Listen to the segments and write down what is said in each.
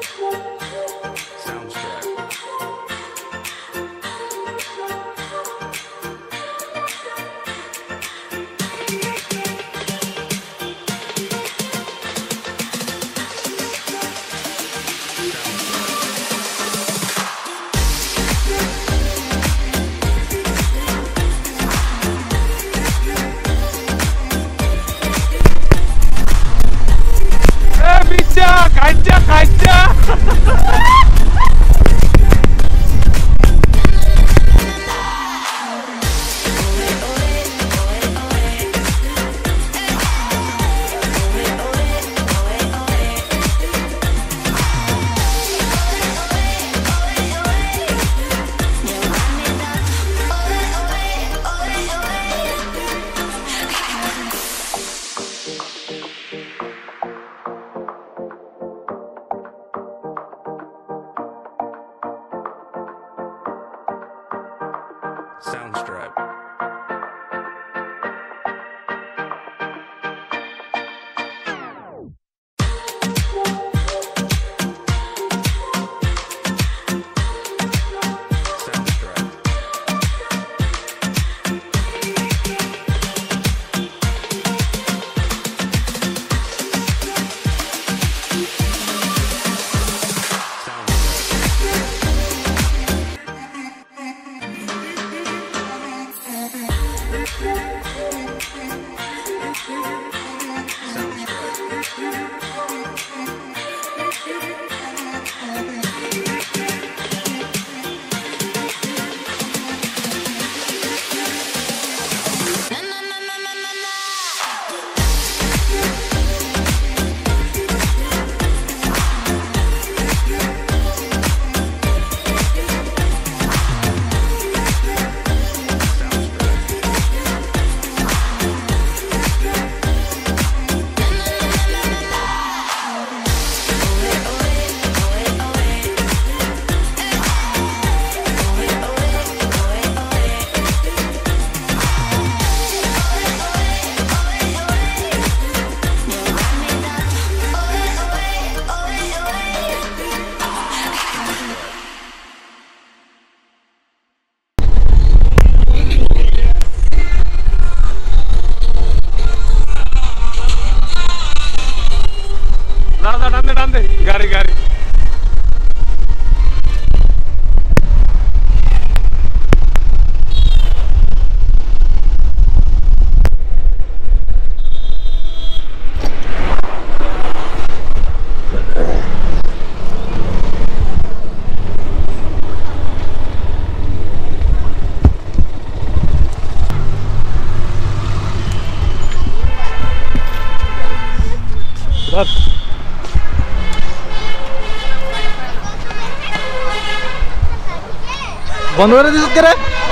बंद कर दे करे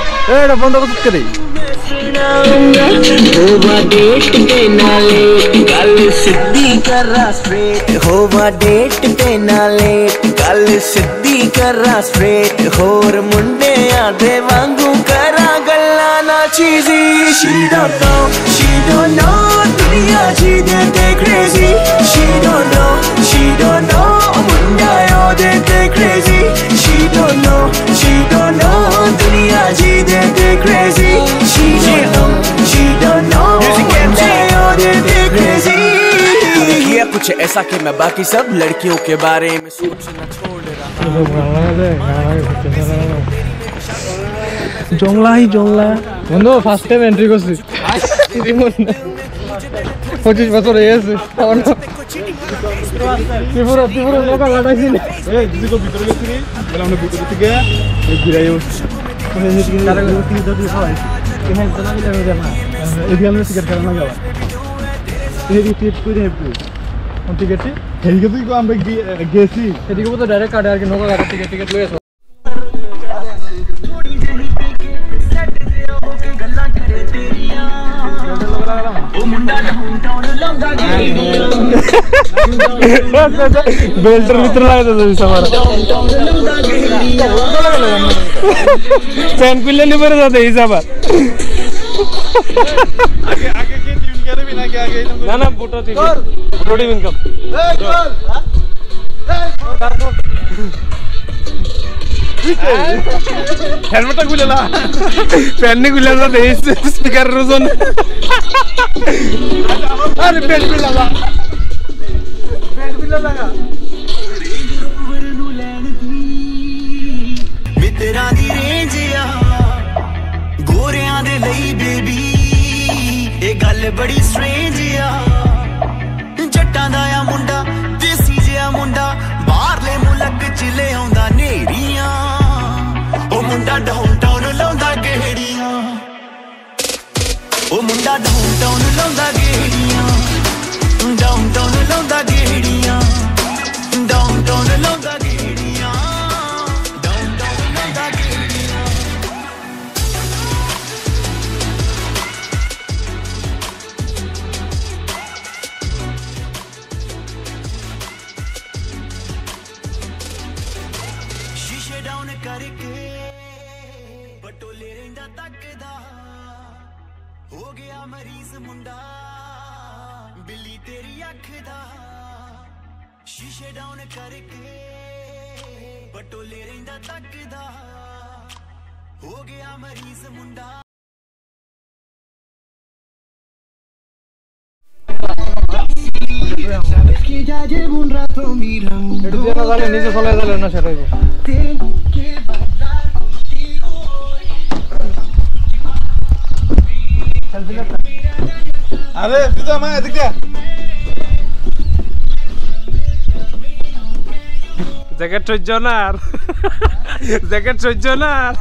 ए बंद कर करे होवा डेट पे नाले गल सिद्धी करा स्ट्रेट होवा डेट पे नाले गल सिद्धी करा स्ट्रेट होर मुंडे आधे वांगू करा गल्ला ना चीजी she don't know दुनिया जी दे crazy she don't know Munda yo they crazy she don't know दुनिया जी दे crazy she don't know Munda yo they crazy ये कुछ ऐसा कि मैं बाकी सब लड़कियों के बारे में सोचना छोड़ रहा জংলা বন্ধু ফার্স্ট টাইম এন্ট্রি করছি 25 বছর হয়ে গেছে ত্রিপুরা নৌকা ঘাট আইছি এই দিদি তো ভিতরে গেছি রে বলে আমরা ভিতর থেকে ঘুরাই আসছি ওখানে হেঁটে তারা কি দাদি হয় এখানে চলা গেলে হবে না এই আমরা টিকিট কাটা না যাওয়া এই টিকিট করে হেঁটে কোন টিকিট হেলকে তুই আমরা গেছি এদিকে তো ডাইরেক্ট কাটে আর কি নৌকা ঘাট থেকে টিকিট লয়ে बेल्टर मित्र लागत सवार चैन पिल्ले नहीं बरे जाते हिसाबात आगे आगे के टीम के भी ना के आगे ना बुटो टीम इनकम হেলমেটটা খুলে না, প্যান্ট খুলে না, স্পিকারের ওজন। আরে প্যান্ট খুলে লাগা, প্যান্ট খুলে লাগা। ਮਿੱਤਰਾਂ ਦੀ ਰੇਂਜ ਆ ਗੋਰਿਆਂ ਦੇ ਲਈ ਬੇਬੀ ਇਹ ਗੱਲ ਬੜੀ ਸਟ੍ਰੇਂਜ ਆ ਜੱਟਾਂ ਦਾ ਆ ਮੁੰਡਾ ਦੇਸੀ ਜਿਹਾ ਮੁੰਡਾ ਬਾਹਰਲੇ ਮੁਲਕ ਚ ਲੈ ਆਉਂਦਾ ਨੇਰੀਆਂ ਉਹ ਮੁੰਡਾ ਡਾਊਨਟਾਊਨ ਲਾਉਂਦਾ ਗੇੜੀਆਂ ਉਹ ਮੁੰਡਾ ਡਾਊਨਟਾਊਨ ਲਾਉਂਦਾ ਗੇੜੀਆਂ ਡਾਊਨਟਾਊਨ ਲਾਉਂਦਾ ਗੇੜੀਆਂ ਡਾਊਨਟਾਊਨ ਲਾਉਂਦਾ ਗੇੜੀਆਂ ਡਾਊਨਟਾਊਨ ਲਾਉਂਦਾ ਗੇੜੀਆਂ ਸ਼ੀਸ਼ੇ ਡਾਊਨ ਕਰਕੇ ਬਟੋਲੇ ਰਹਿੰਦਾ ਤੱਕਦਾ ਹੋ ਗਿਆ ਮਰੀਜ਼ ਮੁੰਡਾ ਬਿੱਲੀ ਤੇਰੀ ਅੱਖ ਦਾ ਸ਼ੀਸ਼ੇ ਡਾਊਨ ਕਰਕੇ ਬਟੋਲੇ ਰਹਿੰਦਾ ਤੱਕਦਾ ਹੋ ਗਿਆ ਮਰੀਜ਼ ਮੁੰਡਾ que ya llevo un rato mirando এটা দিয়ে না জালে নিচে চলে যাবে না সেটা হইব tengo que bailar contigo hoy আরে দিদা মা এদিকে জ্যাকেট সহ্য না আর জ্যাকেট সহ্য না আর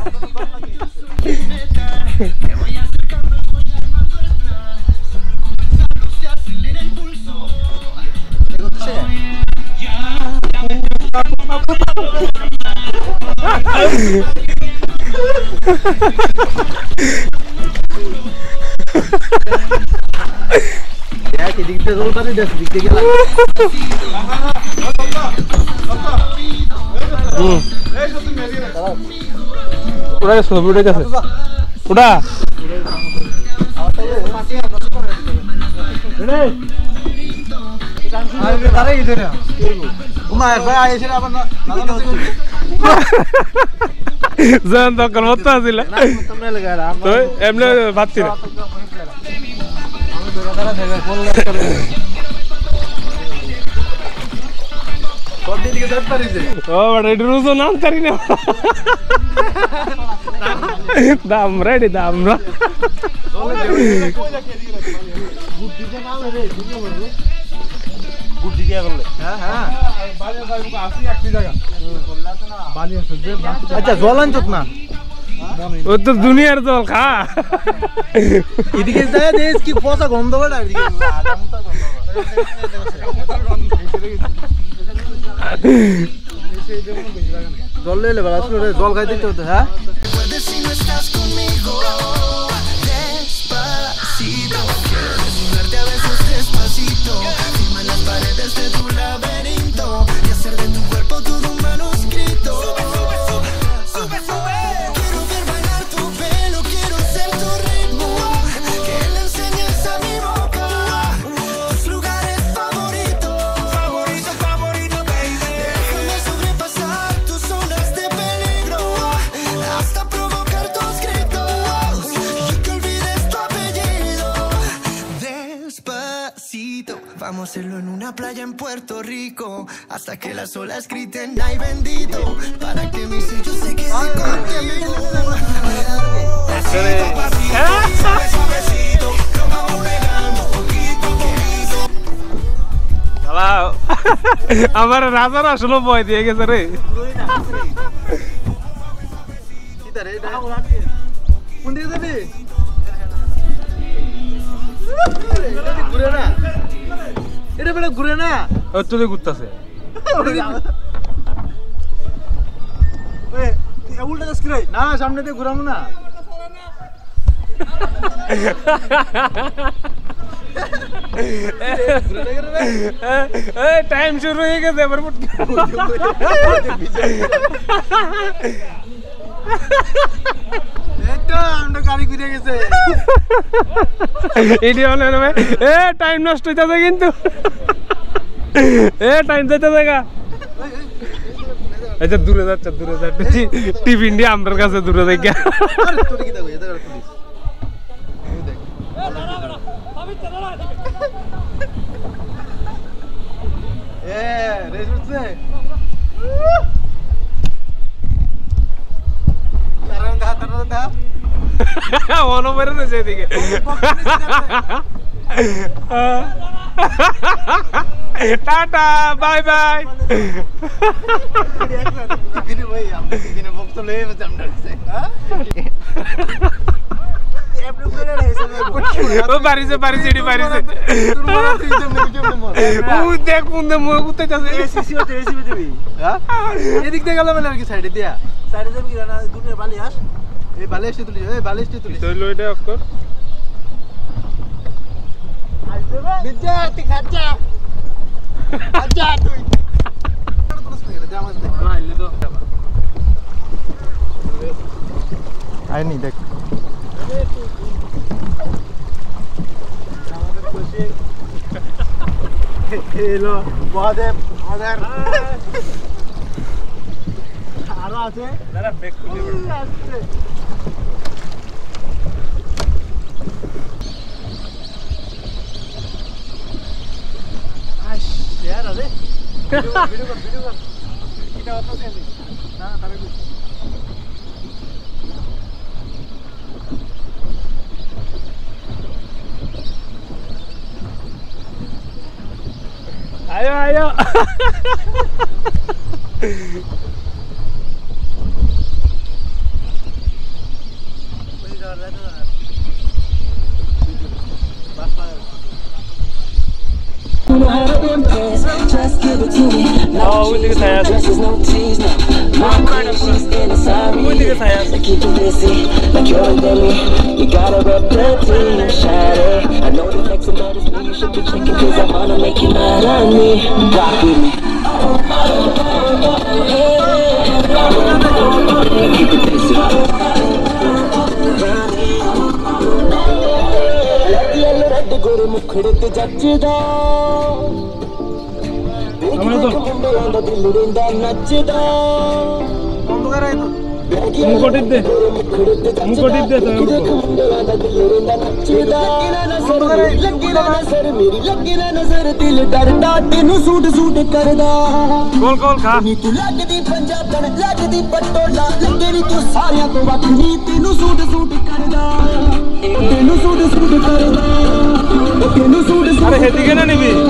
উড়া গেছে উড়ে গেছে উড়া জান তো কলমত আছিল তো এমনে ভাবছি না ও বড় রুজ নাম করি না দাম রেডি দাম রা গুড্ডি কে করলে হ্যাঁ হ্যাঁ বালিয়া সাহেব আসি একটি জায়গা বালিয়া সাহেব আচ্ছা জল আনছত না ও তো দুনিয়ার জল খা এদিকে যায় দেশ কি পচা গন্ধ বেড়া এদিকে আদামটা গন্ধ জল লে লে বাস করে জল খাই দিতে হতো হ্যাঁ despacito quiero desnudarte a besos despacito firma las paredes de tu laberinto y hacer de tu cuerpo todo un manuscrito sube, sube quiero ver bailar tu pelo quiero ser tu ritmo que le enseñes a mi boca tus lugares favoritos favorito baby déjame sobrepasar tus zonas de peligro hasta provocar tus gritos y que olvides tu apellido despacito vamos a hacerlo en una playa en Puerto Rico hasta que las olas griten ay bendito para que mi sello se quede contigo pasito pasito suavecito lo vamos pegando poquito a poquito hello আমার রাজার আসলে ভয় দিয়ে গেছে রে কিদারে কোন দিকে যাবি ঘুরে না এটা বেলা ঘুরে না ও তুই ঘুরতাছে উল্টা যাস কি রে না সামনে দিয়ে ঘুরামু না টাইম শুরু হয়ে গেছে এবার গাড়ি ঘুরে গেছে টাইম নষ্ট হইতেছে কিন্তু টাইম যেতে দেখা আচ্ছা দূরে যাচ্ছে টিপ ইন্ডিয়া আমার কাছে দূরে যাই গিয়া মনে পড়ে না সেদিকে টাটা বাই বাই এদিক দিয়ে গেলাম আর কি সাইডে দিয়া সাইডে যাবি কি না দুটো বালি আস এই বালিশটি তুলি এই বালিশটি তুলি তোইলো এটা অক্কর বিদ্যার্থী খাচ্চা আচ্ছা তুই আইনি দেখ हेलो बहुत है अगर आरो আছে দাঁড়া ব্রেক খুলি আসছে আশ यार আরে ভিডিও কর কিটা অত সেন্ড না তাহলে ayo ayo oh ini saya ini saya you gotta rep the team, shawty. I know the next one is me. You should be checking 'cause I wanna make you mad at me. Rock with me. Keep it busy. Yellow red gore mukhde te jajda. Amna to. Dillinda nachda. Kondo kar rahe to? मुकोटित दे कौन कौन खा तू लगदी पंजाबन लगदी पटोला लगे नी तू सारियां तो वखरी तेनू सूट करदा तेनू सूट करदा तेनू सूट अरे हेती के ना नहीं भी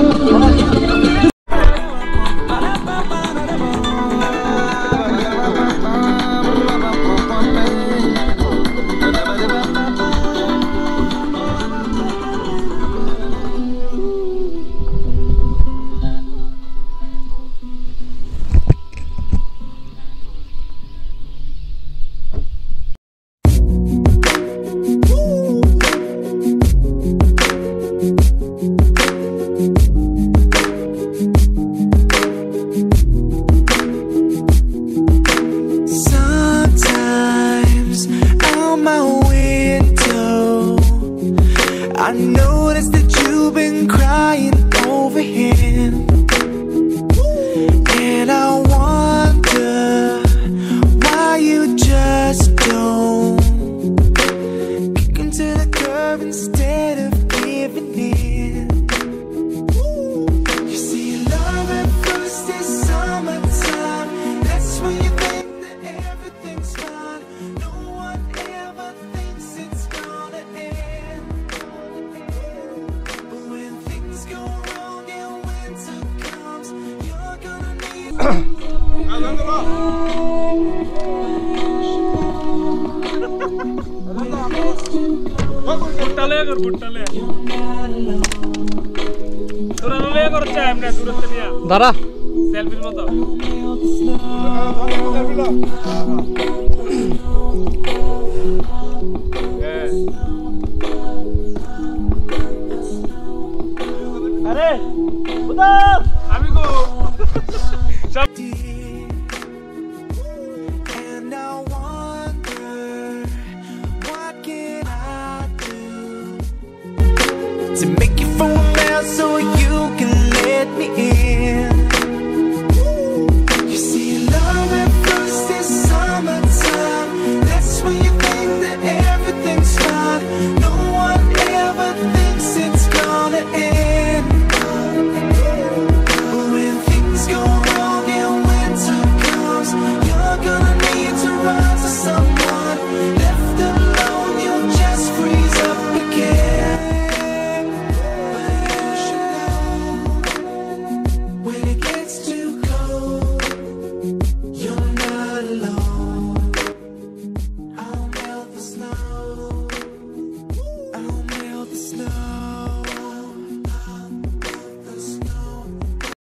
I noticed that you've been crying over him, and I wonder why you just don't kick him to the curb instead of giving in. You see, love at first is summertime. That's when you think that everything's fine. No one ever thinks it's gonna end. बुट्टाले कर बुट्टाले তোরা লে করছে আমরা দূরত্ব নিয়া দাঁড়া সেলফির মতো আরে উদা